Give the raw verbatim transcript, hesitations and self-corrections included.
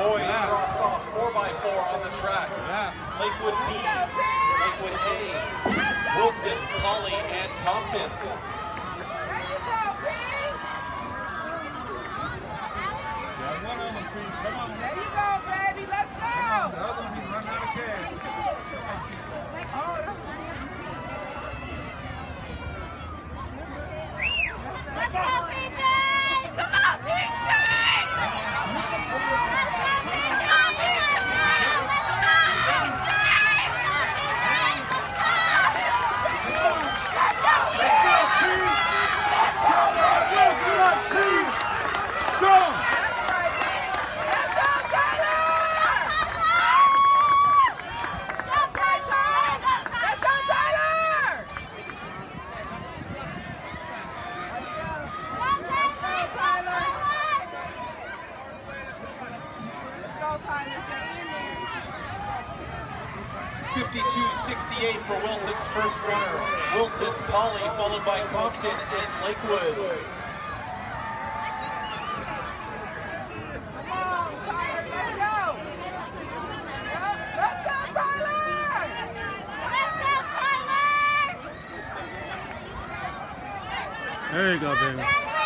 boys Yeah. cross off four by four on the track. Yeah. Lakewood B, Lakewood A, Wilson, Polly, and Compton. Yeah, one of them, please. Come on. There you go, baby. Let's go. Come on. The other one, he's running out of cash. Let's go, P J! Come on, P J! fifty-two sixty-eight for Wilson's first runner. Wilson, Polly, followed by Compton and Lakewood. Come on, Tyler, let's go! Let's go, Tyler! Let's go, Tyler! There you go, baby.